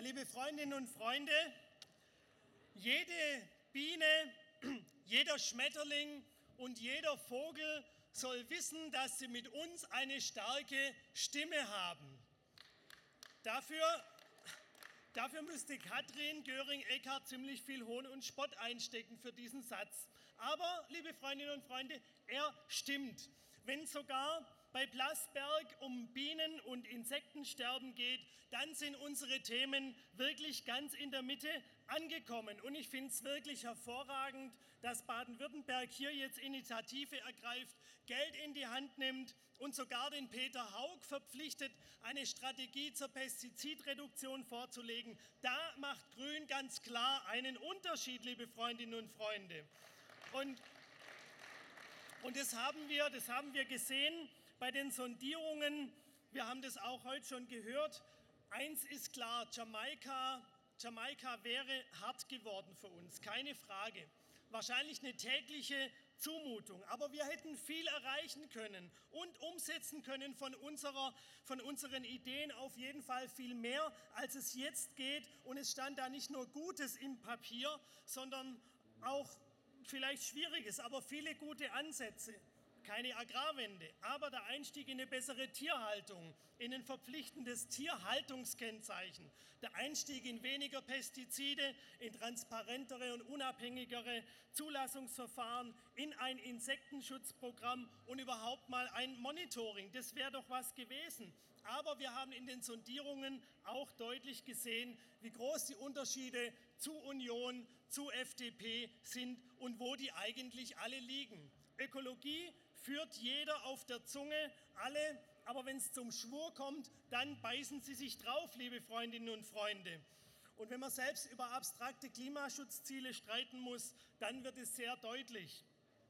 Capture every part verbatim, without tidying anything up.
liebe Freundinnen und Freunde, jede Biene, jeder Schmetterling und jeder Vogel soll wissen, dass sie mit uns eine starke Stimme haben. Dafür, dafür müsste Katrin Göring-Eckardt ziemlich viel Hohn und Spott einstecken für diesen Satz. Aber, liebe Freundinnen und Freunde, er stimmt. Wenn sogar bei Blasberg um Bienen- und Insektensterben geht, dann sind unsere Themen wirklich ganz in der Mitte angekommen. Und ich finde es wirklich hervorragend, dass Baden-Württemberg hier jetzt Initiative ergreift, Geld in die Hand nimmt und sogar den Peter Haug verpflichtet, eine Strategie zur Pestizidreduktion vorzulegen. Da macht Grün ganz klar einen Unterschied, liebe Freundinnen und Freunde. Und, und das haben wir, das haben wir gesehen bei den Sondierungen. Wir haben das auch heute schon gehört. Eins ist klar, Jamaika, Jamaika wäre hart geworden für uns, keine Frage. Wahrscheinlich eine tägliche Zumutung, aber wir hätten viel erreichen können und umsetzen können von, unserer, von unseren Ideen, auf jeden Fall viel mehr, als es jetzt geht. Und es stand da nicht nur Gutes im Papier, sondern auch vielleicht Schwieriges, aber viele gute Ansätze. Keine Agrarwende, aber der Einstieg in eine bessere Tierhaltung, in ein verpflichtendes Tierhaltungskennzeichen, der Einstieg in weniger Pestizide, in transparentere und unabhängigere Zulassungsverfahren, in ein Insektenschutzprogramm und überhaupt mal ein Monitoring. Das wäre doch was gewesen. Aber wir haben in den Sondierungen auch deutlich gesehen, wie groß die Unterschiede zu Union, zu F D P sind und wo die eigentlich alle liegen. Ökologie führt jeder auf der Zunge, alle, aber wenn es zum Schwur kommt, dann beißen sie sich drauf, liebe Freundinnen und Freunde. Und wenn man selbst über abstrakte Klimaschutzziele streiten muss, dann wird es sehr deutlich.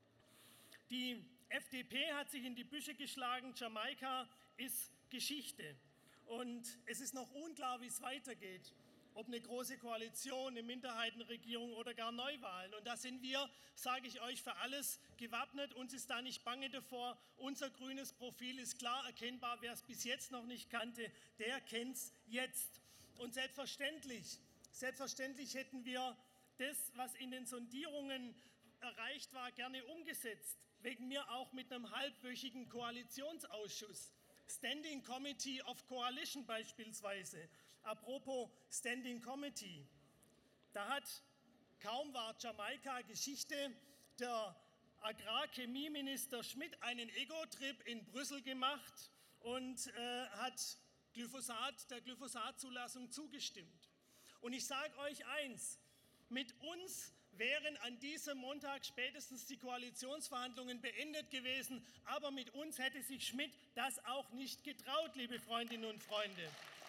Die F D P hat sich in die Büsche geschlagen, Jamaika ist Geschichte. Und es ist noch unklar, wie es weitergeht. Ob eine große Koalition, eine Minderheitenregierung oder gar Neuwahlen. Und da sind wir, sage ich euch, für alles gewappnet. Uns ist da nicht bange davor. Unser grünes Profil ist klar erkennbar. Wer es bis jetzt noch nicht kannte, der kennt es jetzt. Und selbstverständlich, selbstverständlich hätten wir das, was in den Sondierungen erreicht war, gerne umgesetzt. Wegen mir auch mit einem halbwöchigen Koalitionsausschuss. Standing Committee of Coalition beispielsweise. Apropos Standing Committee, da hat, kaum war Jamaika Geschichte, der Agrarchemieminister Schmidt einen Ego-Trip in Brüssel gemacht und äh, hat Glyphosat, der Glyphosat-Zulassung zugestimmt. Und ich sage euch eins, mit uns wären an diesem Montag spätestens die Koalitionsverhandlungen beendet gewesen, aber mit uns hätte sich Schmidt das auch nicht getraut, liebe Freundinnen und Freunde.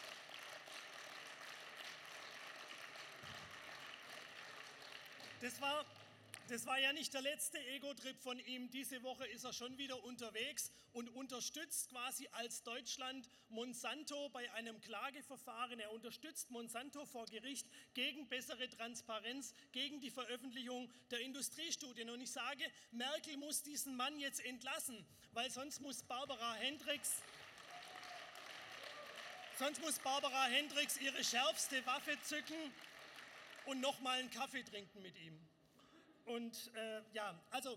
Das war, das war ja nicht der letzte Ego-Trip von ihm. Diese Woche ist er schon wieder unterwegs und unterstützt quasi als Deutschland Monsanto bei einem Klageverfahren. Er unterstützt Monsanto vor Gericht gegen bessere Transparenz, gegen die Veröffentlichung der Industriestudien. Und ich sage, Merkel muss diesen Mann jetzt entlassen, weil sonst muss Barbara Hendricks, sonst muss Barbara Hendricks ihre schärfste Waffe zücken und nochmal einen Kaffee trinken mit ihm. Und äh, ja, also,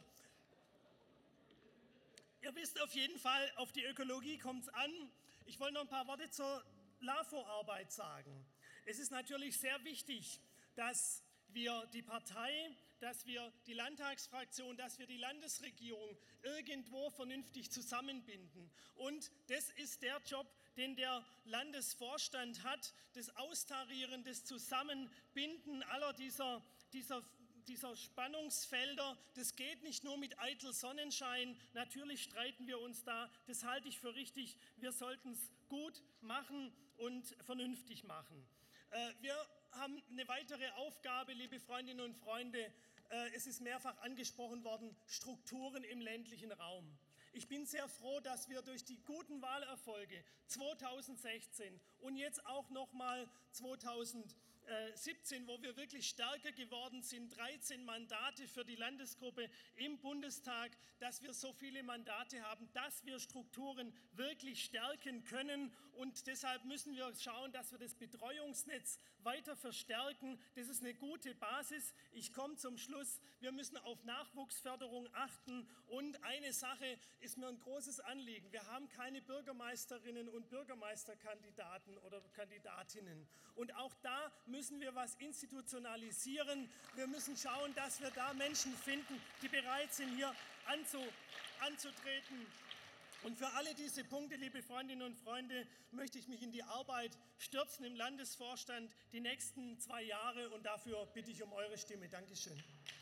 ihr wisst auf jeden Fall, auf die Ökologie kommt es an. Ich wollte noch ein paar Worte zur LAFO-Arbeit sagen. Es ist natürlich sehr wichtig, dass wir die Partei, dass wir die Landtagsfraktion, dass wir die Landesregierung irgendwo vernünftig zusammenbinden. Und das ist der Job, den der Landesvorstand hat, das Austarieren, das Zusammenbinden aller dieser, dieser, dieser Spannungsfelder. Das geht nicht nur mit eitel Sonnenschein. Natürlich streiten wir uns da. Das halte ich für richtig. Wir sollten es gut machen und vernünftig machen. Wir haben eine weitere Aufgabe, liebe Freundinnen und Freunde. Es ist mehrfach angesprochen worden, Strukturen im ländlichen Raum. Ich bin sehr froh, dass wir durch die guten Wahlerfolge zweitausendsechzehn und jetzt auch nochmal zweitausendsiebzehn, wo wir wirklich stärker geworden sind, dreizehn Mandate für die Landesgruppe im Bundestag, dass wir so viele Mandate haben, dass wir Strukturen wirklich stärken können und deshalb müssen wir schauen, dass wir das Betreuungsnetz weiter verstärken. Das ist eine gute Basis. Ich komme zum Schluss. Wir müssen auf Nachwuchsförderung achten und eine Sache ist mir ein großes Anliegen. Wir haben keine Bürgermeisterinnen und Bürgermeisterkandidaten oder Kandidatinnen und auch da müssen wir was institutionalisieren. Wir müssen schauen, dass wir da Menschen finden, die bereit sind, hier anzu, anzutreten. Und für alle diese Punkte, liebe Freundinnen und Freunde, möchte ich mich in die Arbeit stürzen im Landesvorstand die nächsten zwei Jahre und dafür bitte ich um eure Stimme. Dankeschön.